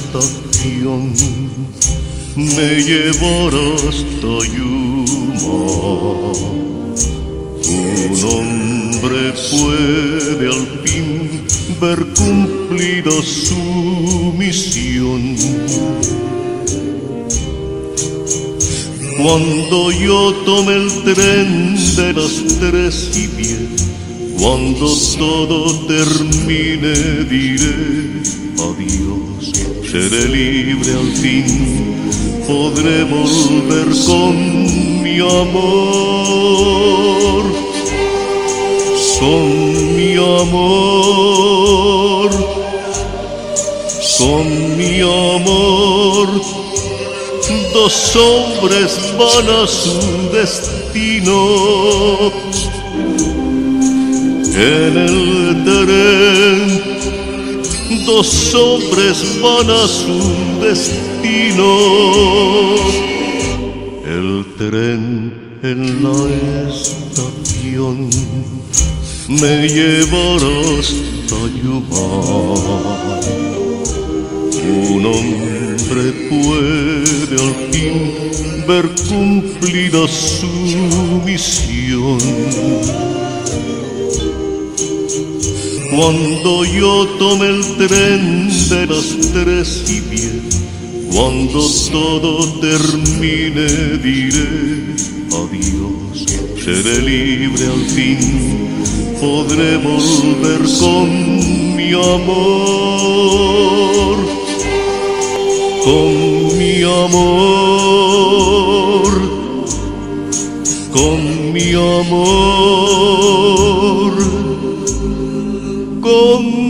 estación me llevará hasta Yuma. Un hombre puede al fin ver cumplida su misión. Cuando yo tome el tren de las 3:10, cuando todo termine diré adiós, seré libre al fin, podré volver con mi amor, con mi amor, con mi amor. Dos hombres van a su destino en el tren. Dos hombres van a su destino. El tren en la estación me llevará hasta Yuma. Un hombre puede al fin ver cumplida su misión. Cuando yo tome el tren de las 3:10, cuando todo termine diré adiós, seré libre al fin, podré volver con mi amor, con mi amor, con mi amor, con